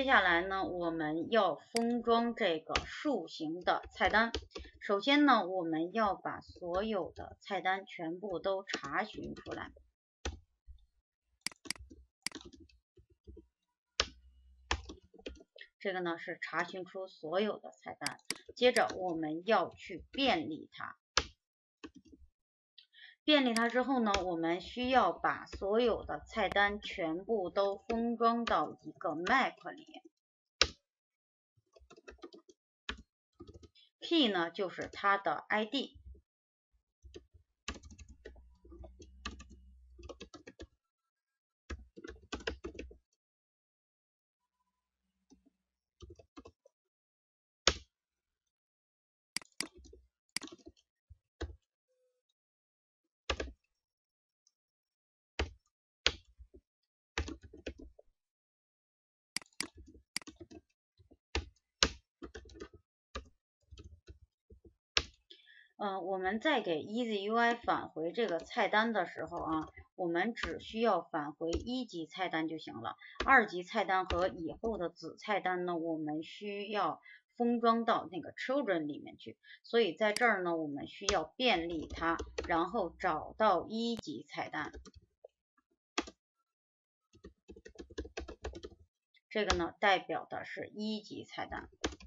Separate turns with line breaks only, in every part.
接下来呢，我们要封装这个树形的菜单。首先呢，我们要把所有的菜单全部都查询出来。这个呢是查询出所有的菜单。接着我们要去便利它。便利它之后呢，我们需要把所有的菜单全部都封装到一个 map 里。P 呢就是它的 ID。我们在给 EasyUI 返回这个菜单的时候啊，我们只需要返回1级菜单就行了。2级菜单和以后的子菜单呢，我们需要封装到那个 Children 里面去。所以在这儿呢，我们需要便利它，然后找到1级菜单。这个呢，代表的是1级菜单。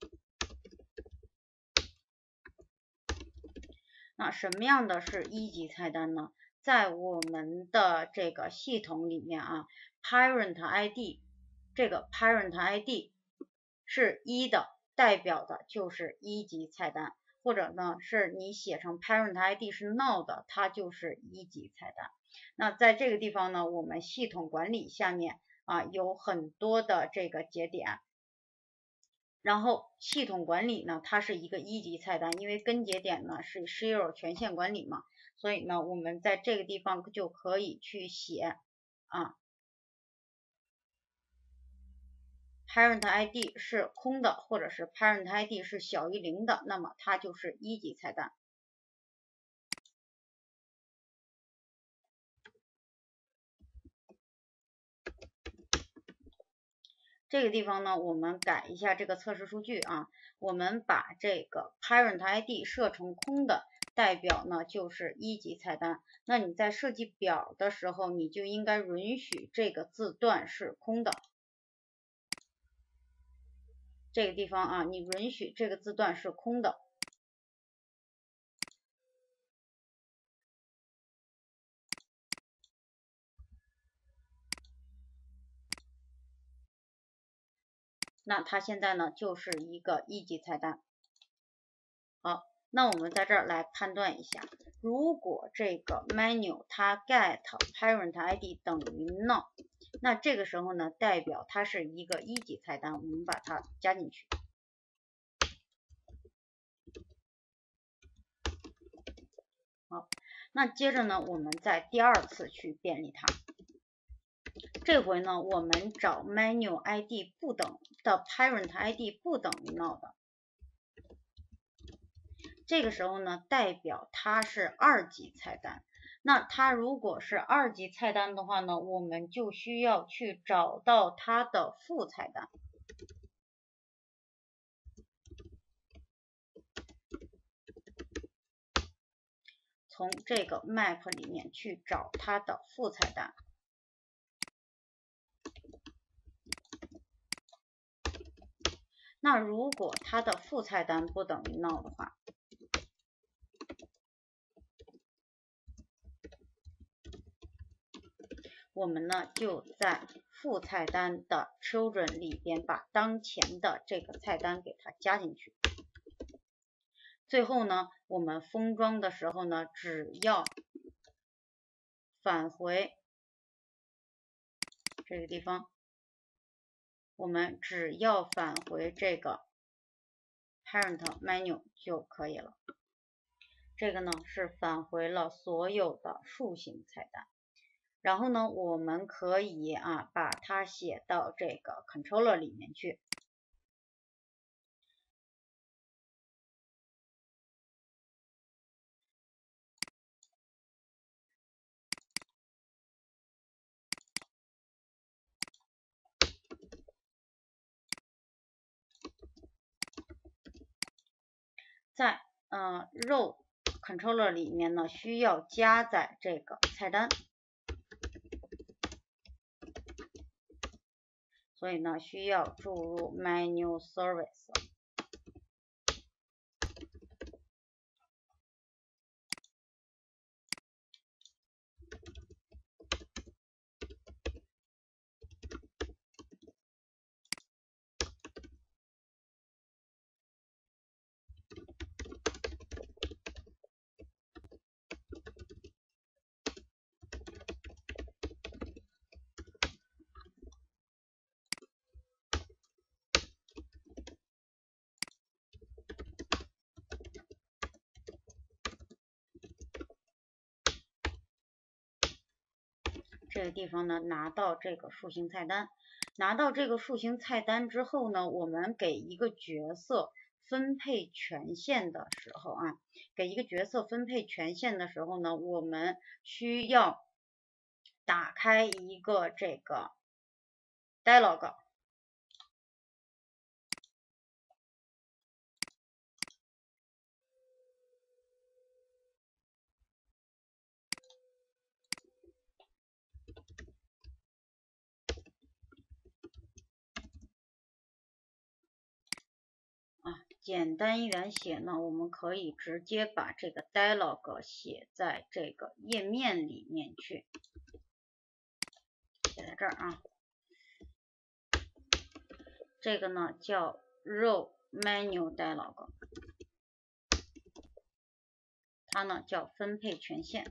那什么样的是1级菜单呢？在我们的这个系统里面啊 ，Parent ID 这个 Parent ID 是1的，代表的就是1级菜单，或者呢是你写成 Parent ID 是 null 的，它就是1级菜单。那在这个地方呢，我们系统管理下面啊有很多的这个节点。然后系统管理呢，它是一个1级菜单，因为根节点呢是 Share 权限管理嘛，所以呢我们在这个地方就可以去写Parent ID 是空的，或者是 Parent ID 是小于0的，那么它就是1级菜单。这个地方呢，我们改一下这个测试数据啊，我们把这个 Parent ID 设成空的，代表呢就是1级菜单。那你在设计表的时候，你就应该允许这个字段是空的。这个地方啊，你允许这个字段是空的。那它现在呢就是一个1级菜单。好，那我们在这儿来判断一下，如果这个 menu 它 get parent ID 等于 null， 那这个时候呢代表它是一个1级菜单，我们把它加进去。好，那接着呢我们再第2次去便利它。这回呢，我们找 menu ID 不等的 parent ID 不等于 null 的，这个时候呢，代表它是2级菜单。那它如果是2级菜单的话呢，我们就需要去找到它的副菜单。从这个 map 里面去找它的副菜单。那如果它的副菜单不等于 null 的话，我们呢就在副菜单的 children 里边把当前的这个菜单给它加进去。最后呢，我们封装的时候呢，只要返回这个地方，我们只要返回这个 parent menu 就可以了。这个呢是返回了所有的树形菜单。然后呢，我们可以把它写到这个 controller 里面去。 在row controller 里面呢，需要加载这个菜单，所以呢，需要注入 menu service。这个地方呢，拿到这个树形菜单，拿到这个树形菜单之后呢，我们给一个角色分配权限的时候啊，给一个角色分配权限的时候呢，我们需要打开一个这个 dialog。简单一点写呢，我们可以直接把这个 dialog 写在这个页面里面去，写在这儿啊。这个呢叫 row menu dialog， 它呢叫分配权限。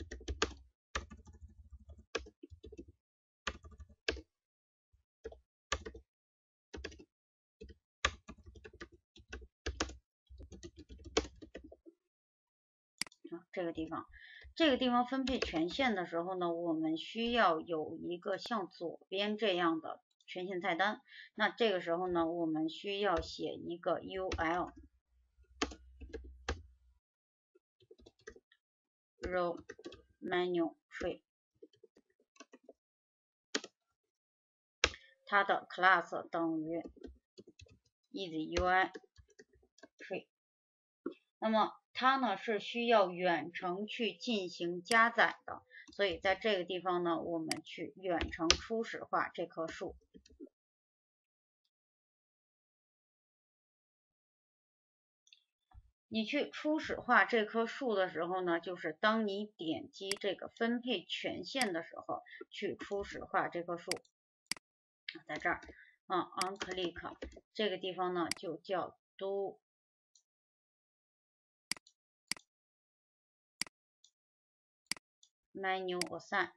这个地方分配权限的时候呢，我们需要有一个像左边这样的权限菜单。那这个时候呢，我们需要写一个 ul row menu tree， 它的 class 等于 EasyUI tree。那么它呢是需要远程去进行加载的，所以在这个地方呢，我们去远程初始化这棵树。你去初始化这棵树的时候呢，就是当你点击这个分配权限的时候，去初始化这棵树。在这儿on click 这个地方呢就叫 do menu assign。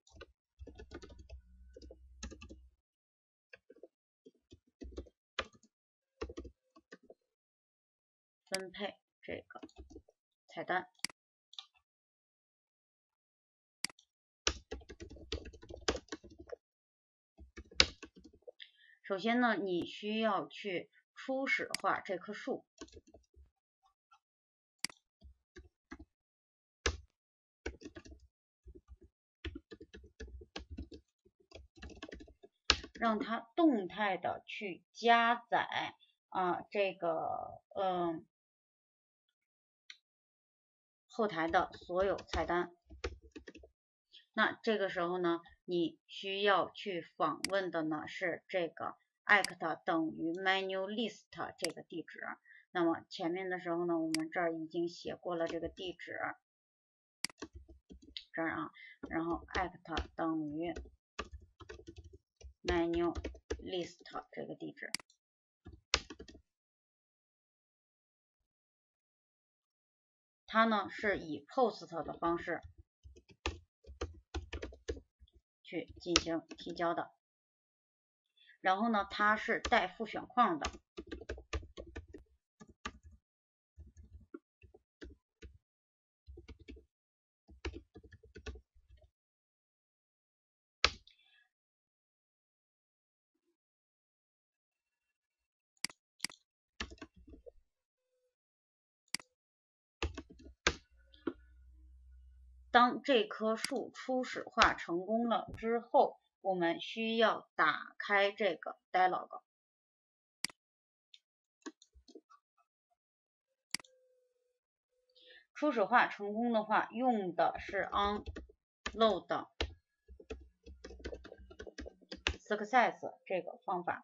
分配这个菜单。首先呢，你需要去初始化这棵树。让它动态的去加载这个后台的所有菜单。那这个时候呢，你需要去访问的呢是这个 act 等于 menu list 这个地址。那么前面的时候呢，我们这儿已经写过了这个地址，这儿啊，然后 act 等于 menu list 这个地址。它呢是以 post 的方式去进行提交的，然后呢它是带复选框的。当这棵树初始化成功了之后，我们需要打开这个 dialog。 初始化成功的话，用的是 onload success 这个方法。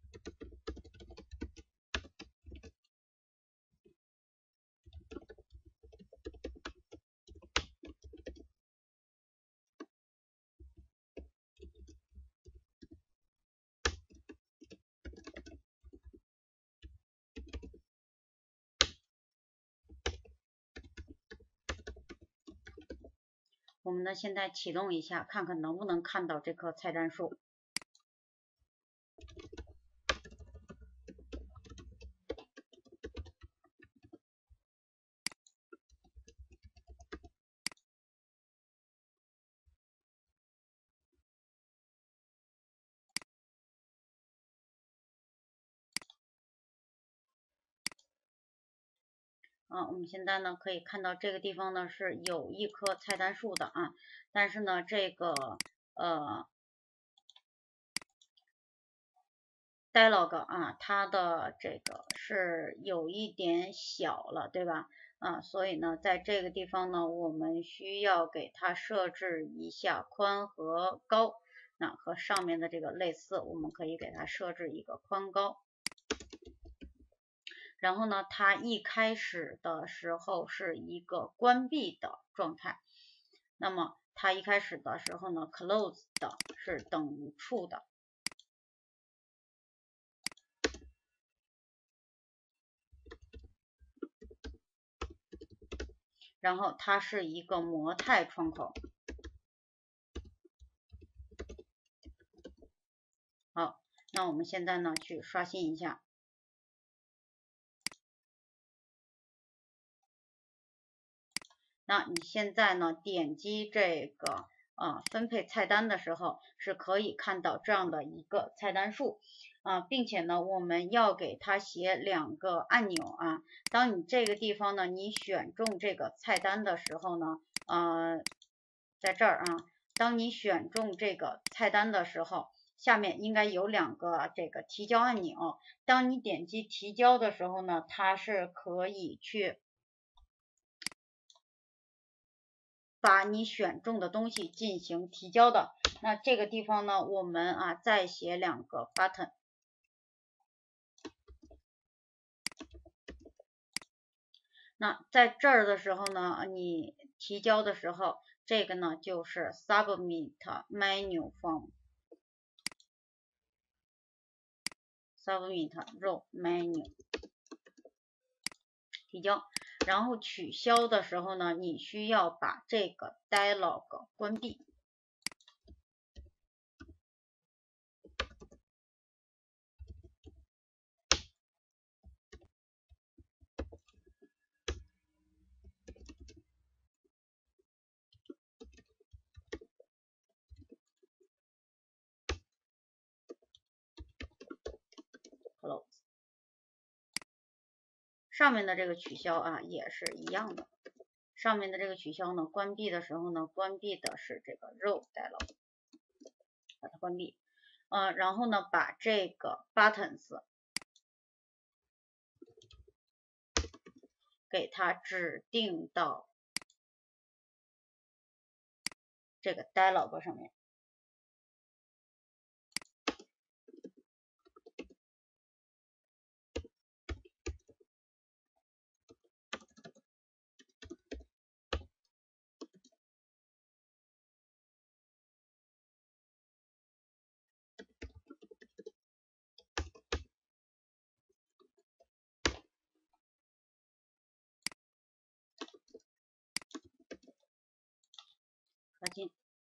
我们呢现在启动一下，看看能不能看到这棵菜单树。我们现在呢可以看到这个地方呢是有一棵菜单树的啊，但是呢这个dialog 啊，它的这个是有一点小了，对吧？所以呢在这个地方呢我们需要给它设置一下宽和高，那和上面的这个类似，我们可以给它设置一个宽高。然后呢，它一开始的时候是一个关闭的状态，那么它一开始的时候呢 ，closed 是等处的。然后它是一个模态窗口。好，那我们现在呢去刷新一下。那你现在呢点击这个分配菜单的时候，是可以看到这样的一个菜单树并且呢我们要给它写2个按钮啊。当你这个地方呢你选中这个菜单的时候呢在这儿当你选中这个菜单的时候，下面应该有2个这个提交按钮。当你点击提交的时候呢，它是可以去把你选中的东西进行提交的。那这个地方呢，我们再写2个 button。那在这儿的时候呢，你提交的时候，这个呢就是 submit menu form。submit row menu 提交。然后取消的时候呢，你需要把这个 dialog 关闭。close。上面的这个取消也是一样的。上面的这个取消呢，关闭的时候呢，关闭的是这个 row dialog， 把它关闭。然后呢，把这个 buttons 给它指定到这个 dialog 上面。刷新。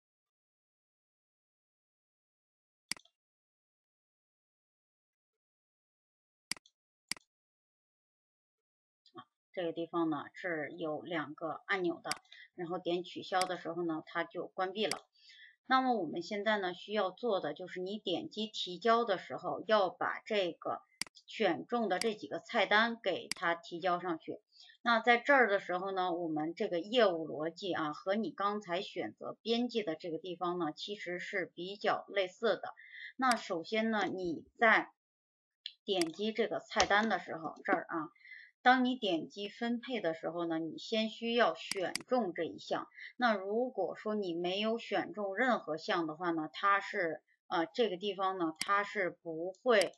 这个地方呢是有2个按钮的，然后点取消的时候呢，它就关闭了。那么我们现在呢需要做的就是你点击提交的时候，要把这个选中的这几个菜单给它提交上去。那在这儿的时候呢，我们这个业务逻辑和你刚才选择编辑的这个地方呢，其实是比较类似的。那首先呢，你在点击这个菜单的时候，这儿当你点击分配的时候呢，你先需要选中这一项。那如果说你没有选中任何项的话呢，它是这个地方呢它是不会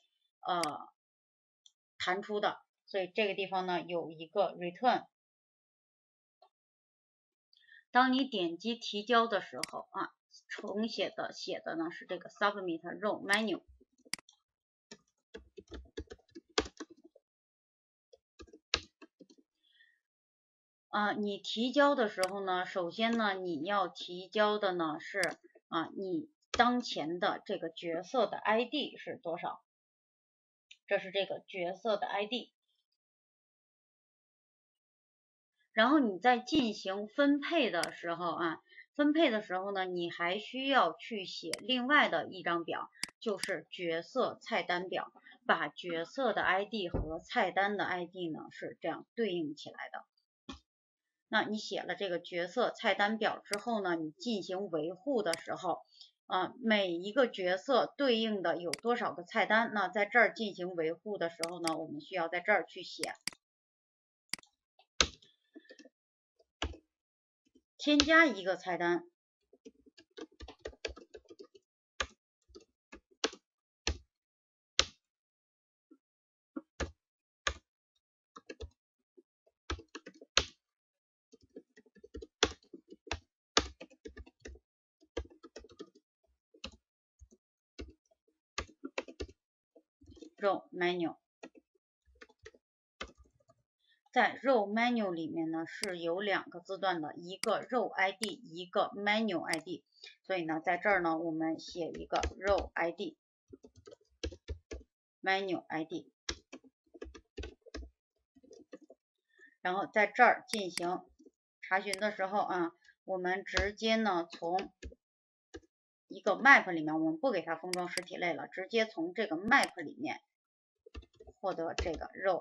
弹出的，所以这个地方呢有一个 return。当你点击提交的时候重写的呢是这个 submit row menu。你提交的时候呢，首先呢你要提交的呢是你当前的这个角色的 ID 是多少？这是这个角色的 ID。然后你在进行分配的时候呢，你还需要去写另外的一张表，就是角色菜单表，把角色的 ID 和菜单的 ID 呢是这样对应起来的。那你写了这个角色菜单表之后呢，你进行维护的时候每一个角色对应的有多少个菜单，那在这儿进行维护的时候呢，我们需要在这儿去写。添加一个菜单，row menu。在 row menu 里面呢是有2个字段的，一个 row ID， 一个 menu ID。所以呢，在这儿呢，我们写一个 row ID、menu ID， 然后在这儿进行查询的时候我们直接呢从一个 map 里面，我们不给它封装实体类了，直接从这个 map 里面获得这个 row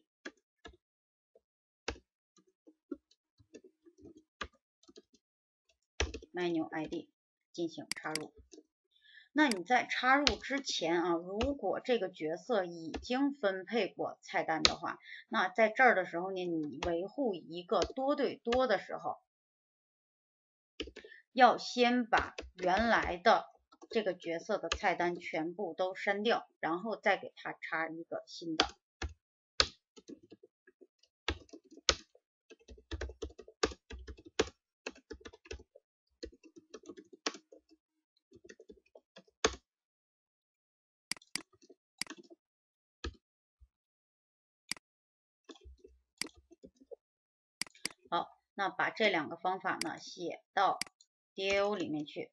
ID、menu ID 进行插入。那你在插入之前如果这个角色已经分配过菜单的话，那在这儿的时候呢，你维护一个多对多的时候，要先把原来的这个角色的菜单全部都删掉，然后再给它插一个新的。好，那把这2个方法呢写到 DAO 里面去。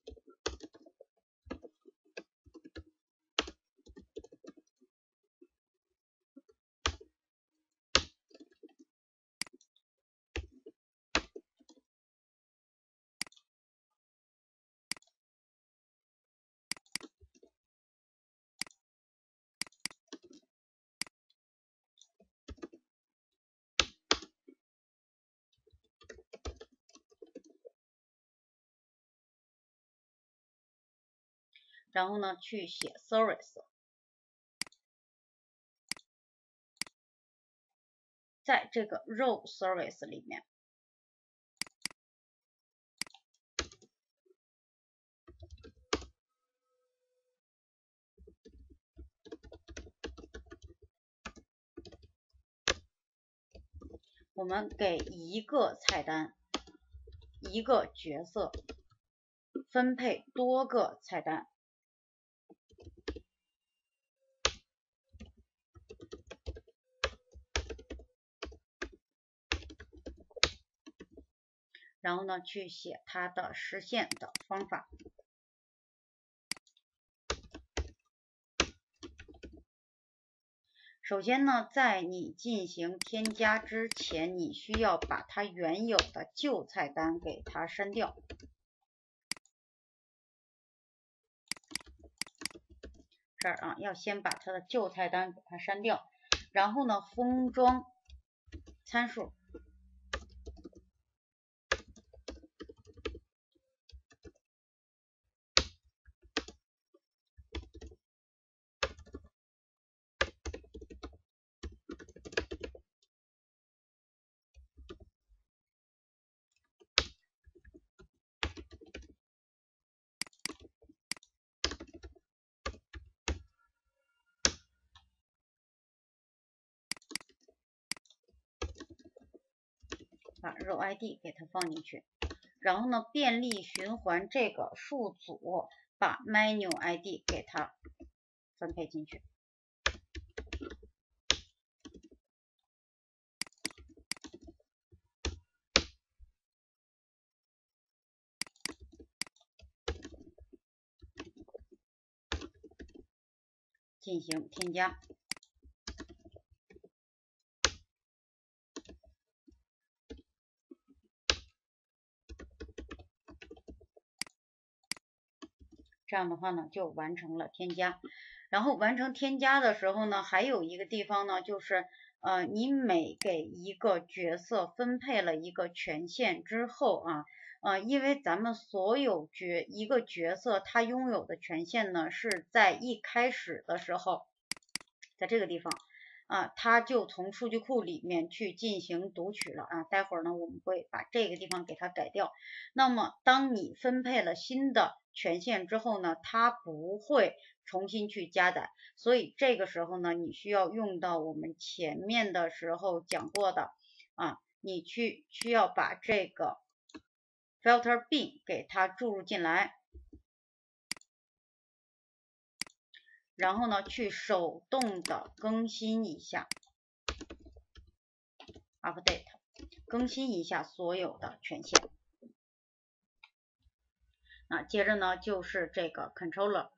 然后呢，去写 service， 在这个 row service 里面，我们给一个菜单、一个角色分配多个菜单。然后呢，去写它的实现的方法。首先呢，在你进行添加之前，你需要把它原有的旧菜单给它删掉。这儿要先把它的旧菜单给它删掉，然后呢，封装参数。 把 row ID 给它放进去，然后呢，便利循环这个数组把 menu ID 给它分配进去。进行添加。这样的话呢，就完成了添加。然后完成添加的时候呢，还有一个地方呢，就是你每给一个角色分配了一个权限之后啊，因为咱们所有一个角色他拥有的权限呢，是在一开始的时候，在这个地方啊，它就从数据库里面去进行读取了啊。待会儿呢，我们会把这个地方给它改掉。那么当你分配了新的权限之后呢，它不会重新去加载，所以这个时候呢，你需要用到我们前面的时候讲过的啊，你需要把这个 filter bin 给它注入进来。然后呢，去手动的更新一下 ，update， 更新一下所有的权限。那接着呢，就是这个 controller，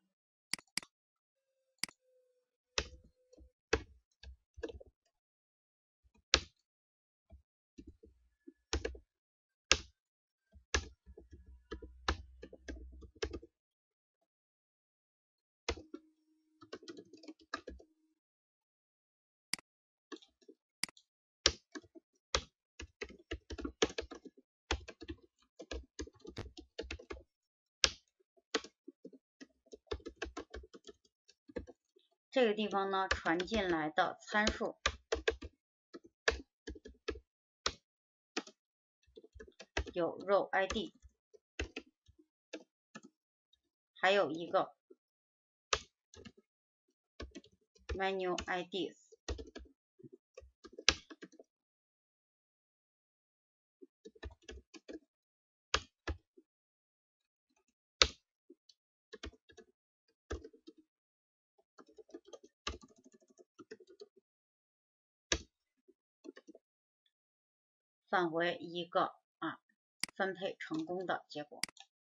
这个地方呢，传进来的参数有 row ID， 还有一个 menu IDs。返回一个分配成功的结果。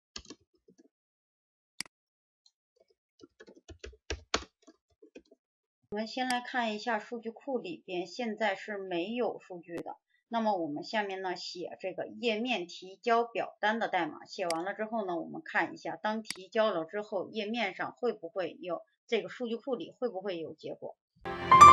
我们先来看一下数据库里边现在是没有数据的。那么我们下面呢写这个页面提交表单的代码，写完了之后呢，我们看一下当提交了之后，页面上会不会有这个数据库里会不会有结果。